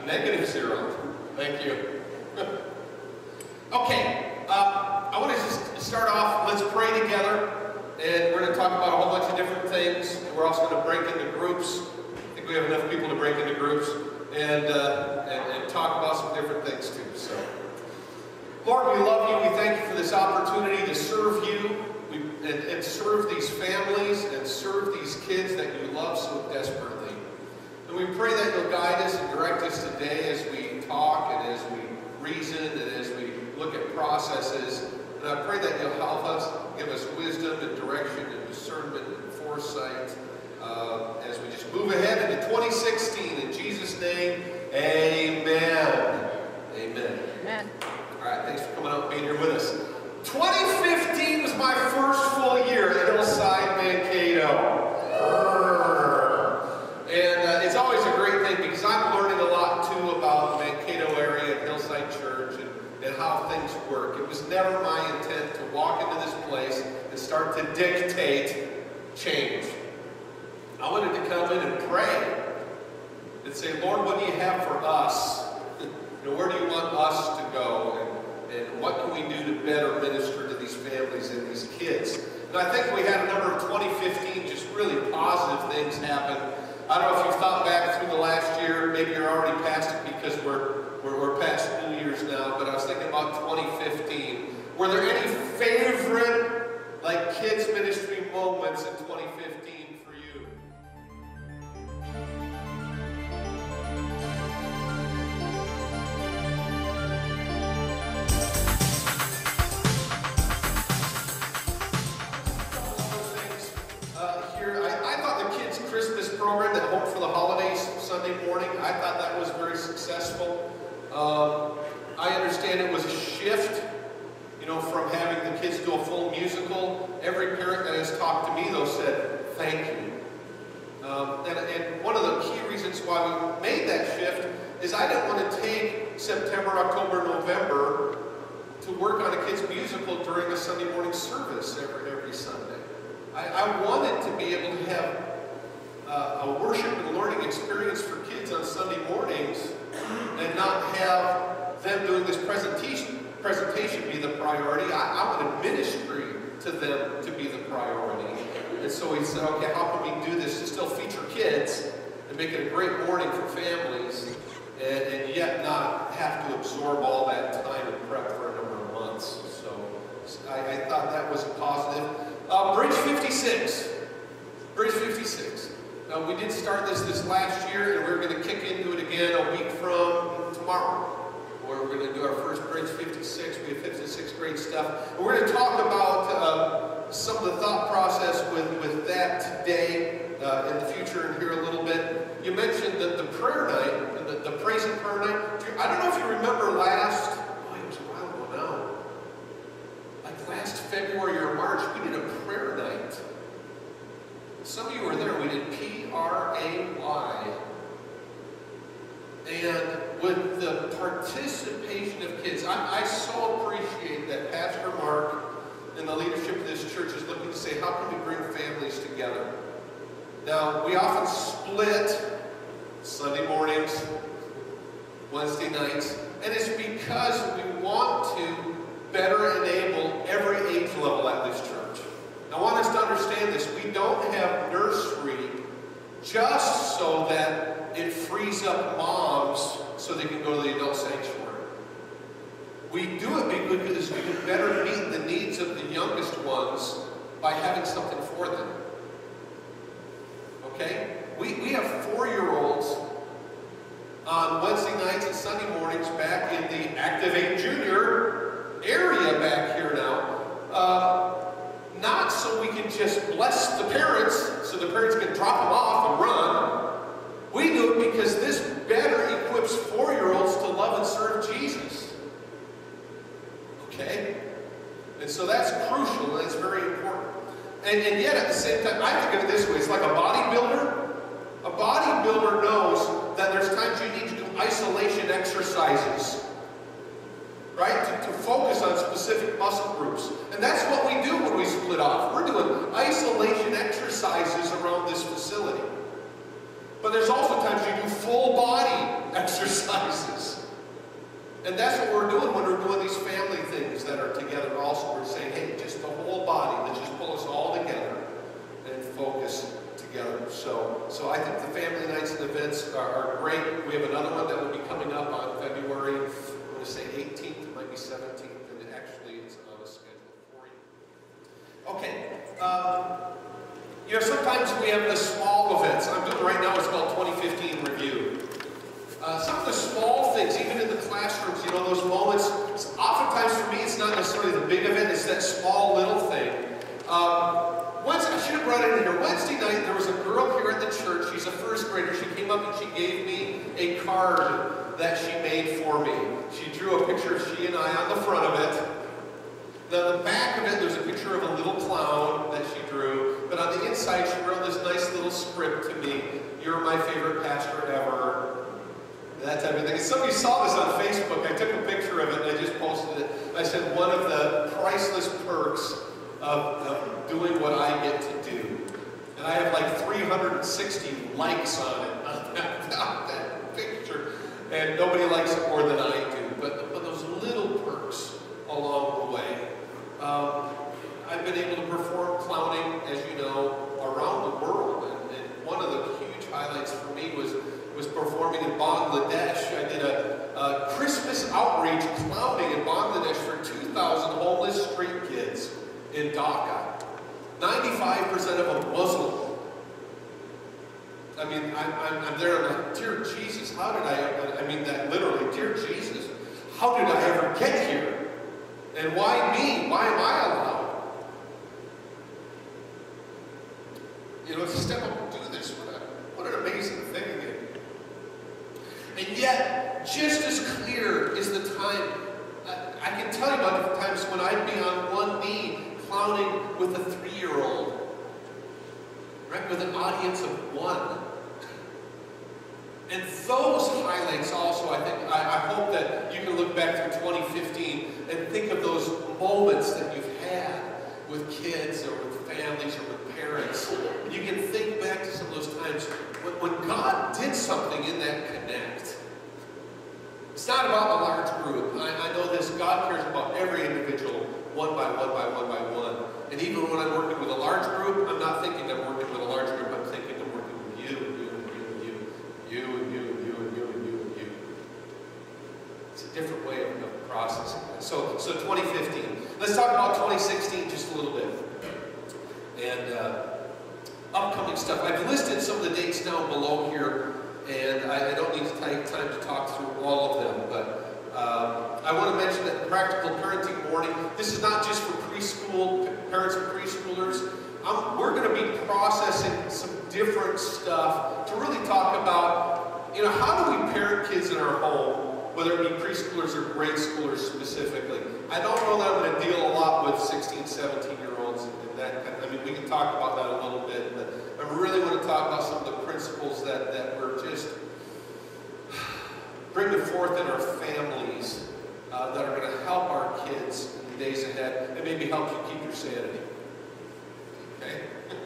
-0. Thank you. Okay, I want to just start off, let's pray together, and we're going to talk about a whole bunch of different things, and we're also going to break into groups. I think we have enough people to break into groups, and talk about some different things too. So, Lord, we love you. We thank you for this opportunity to serve you and serve these families and serve these kids that you love so desperately. And we pray that you'll guide us and direct us today as we talk and as we reason and as we look at processes. And I pray that you'll help us, give us wisdom and direction and discernment and foresight as we just move ahead into 2016. In Jesus' name, amen. Amen. Amen. All right, thanks for coming out and being here with us. 2015 was my first full year at Hillside Mankato. And it's always a great thing because I'm learning a lot too about the Mankato area and Hillside Church and how things work. It was never my intent to walk into this place and start to dictate change. I wanted to come in and pray and say, Lord, what do you have for us? Where do you want us to go? And what can we do to better minister to these families and these kids? And I think we had a number of 2015 just really positive things happen. I don't know if you've thought back through the last year. Maybe you're already past it because we're past New Year's now. But I was thinking about 2015. Were there any favorite kids ministry moments in 2015 for you? Christmas program that Hope for the Holidays Sunday morning, I thought that was very successful. I understand it was a shift, from having the kids do a full musical. Every parent that has talked to me, though, said, thank you. And one of the key reasons why we made that shift is I didn't want to take September, October, November to work on a kid's musical during a Sunday morning service every Sunday. I wanted to be able to have a worship and learning experience for kids on Sunday mornings and not have them doing this presentation be the priority. I wanted ministry to them to be the priority. And so we said, okay, how can we do this to still feature kids and make it a great morning for families and yet not have to absorb all that time and prep for a number of months. So I thought that was a positive. Bridge 56. Bridge 56. We did start this last year, and we're going to kick into it again a week from tomorrow, where we're going to do our first Bridge 56. We have 5th and 6th grade stuff. And we're going to talk about some of the thought process with that today, in the future, and here a little bit. You mentioned the prayer night, the praise and prayer night. I don't know if you remember it was a while ago now. Last February or March, we did a prayer night. Some of you were there. We did P-R-A-Y. And with the participation of kids, I so appreciate that Pastor Mark and the leadership of this church is looking to say, how can we bring families together? Now, we often split Sunday mornings, Wednesday nights, and it's because we want to better enable every age level at this church. I want us to understand this. We don't have nursery just so that it frees up moms so they can go to the adult sanctuary. We do it because we can better meet the needs of the youngest ones by having something for them. Okay? We have 4-year-olds on Wednesday nights and Sunday mornings back in the Activate Junior area back here now. Not so we can just bless the parents so the parents can drop them off and run. We do it because this better equips 4-year-olds to love and serve Jesus. Okay? And so that's crucial and it's very important. And yet at the same time, I think of it this way. It's like a bodybuilder. A bodybuilder knows that there's times you need to do isolation exercises. Right? To focus on specific muscle groups. And that's what we do when we split off. We're doing isolation exercises around this facility. But there's also times you do full body exercises. And that's what we're doing when we're doing these family things that are together also. We're saying, hey, just the whole body, let's just pull us all together and focus together. So I think the family nights and events are great. We have another one that will be coming up on February, I'm going to say 18th, it might be 17th, and actually it's on a schedule for you. Okay. Sometimes we have the small events. I'm doing right now, it's called 2015 Review. Some of the small things, even in the classrooms, those moments, oftentimes for me, it's not necessarily the big event, it's that small little thing. I should have brought it in here. Wednesday night, there was a girl here at the church. She's a first grader. She came up and she gave me a card that she made for me. She drew a picture of she and I on the front of it. Then on the back of it, there's a picture of a little clown that she drew. But on the inside, she wrote this nice little script to me. You're my favorite pastor ever. That type of thing. And some of you saw this on Facebook. I took a picture of it and I just posted it. I said, one of the priceless perks of doing what I get to do. And I have like 360 likes on it, on that picture. And nobody likes it more than I do. But those little perks along the way. I've been able to perform clowning, as you know, around the world. And one of the huge highlights for me was performing in Bangladesh. I did a Christmas outreach clowning in Bangladesh for 2,000 homeless street kids in Dhaka. 95% of them Muslim. I mean, I'm there, I'm like, dear Jesus, how did I mean that literally, dear Jesus, how did I ever get here? And why me? Why am I allowed? To step up and do this, what an amazing thing again. And yet, just as clear is the time, I can tell you about different times when I'd be on one knee clowning with a 3-year-old, right, with an audience of 1. And those highlights also, I hope that you can look back through 2015 and think of those moments that you've had with kids or with families or with parents. You can think back to some of those times when God did something in that connect. It's not about the large group. I know this. God cares about every individual, one by one by one by one. And even when I'm working with a large group, I'm not thinking I'm working with a large group. I'm thinking I'm working with you, you, and you, and you. It's a different way of processing that. So 2015. Let's talk about 2016 just a little bit. And upcoming stuff. I've listed some of the dates down below here, and I don't need to take time to talk through all of them, but I want to mention that Practical Parenting Morning, this is not just for preschool, parents and preschoolers. We're going to be processing some different stuff to really talk about, how do we parent kids in our home, whether it be preschoolers or grade schoolers specifically. I don't know that I'm going to deal a lot with 16, 17-year-olds and that kind of, we can talk about that a little bit, but I really want to talk about some of the principles that we're just bringing forth in our families that are going to help our kids in the days ahead and maybe help you keep your sanity. Okay?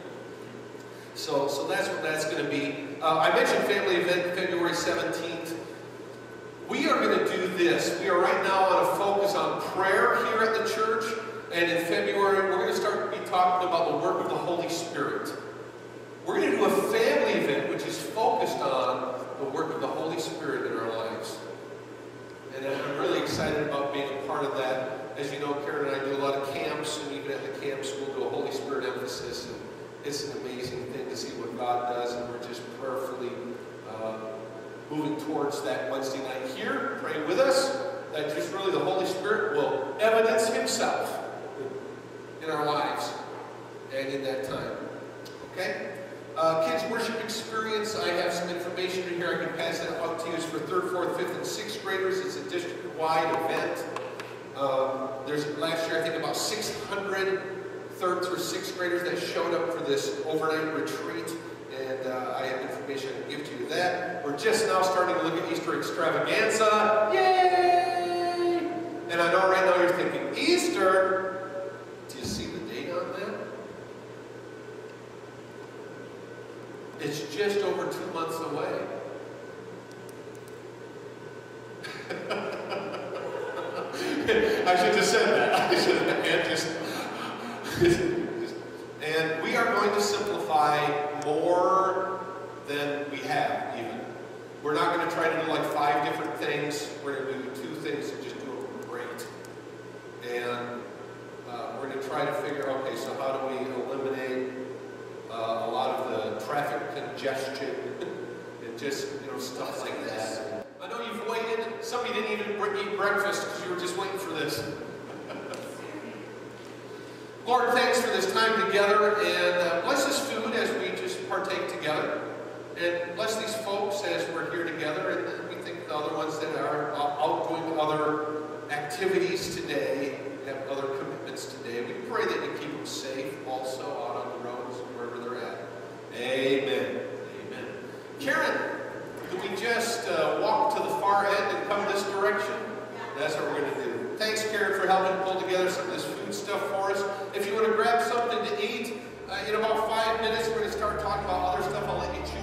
So that's what that's going to be. I mentioned family event February 17th. We are going to do this. We are right now on a focus on prayer here at the church. And in February, we're going to start to be talking about the work of the Holy Spirit. We're going to do a family event which is focused on the work of the Holy Spirit in our lives. And I'm really excited about being a part of that. As you know, Karen and I do a lot of camps, and even at the camps, we'll do a Holy Spirit emphasis. And it's an amazing thing to see what God does, and we're just prayerfully moving towards that Wednesday night here. Pray with us that just really the Holy Spirit will evidence Himself in our lives and in that time. Okay? Kids Worship Experience, I have some information in here. I can pass that out to you. It's for 3rd, 4th, 5th, and 6th graders. It's a district-wide event. There's last year, I think, about 600 3rd through 6th graders that showed up for this overnight retreat. And I have information I can give to you that. We're just now starting to look at Easter Extravaganza. Yay! And I know right now you're thinking, Easter? Do you see the date on that? It's just over 2 months away. I should have said that. And we are going to simplify more than we have, even. We're not going to try to do like 5 different things. We're going to do 2 things and just do them great. And we're going to try to figure, okay, so how do we eliminate a lot of the traffic congestion and just, stuff like that. I know you've waited. Some of you didn't even eat breakfast because you were just waiting for this. Lord, thanks for this time together, and bless this food as we just partake together. And bless these folks as we're here together, and we think the other ones that are out doing other activities today, have other commitments today. We pray that you keep them safe also out on the roads, wherever they're at. Amen. Amen. Karen, do we just walk to the far end and come this direction? That's what we're going to do. Thanks, Karen, for helping pull together some of this food stuff for us. If you want to grab something to eat, in about 5 minutes, we're going to start talking about other stuff. I'll let you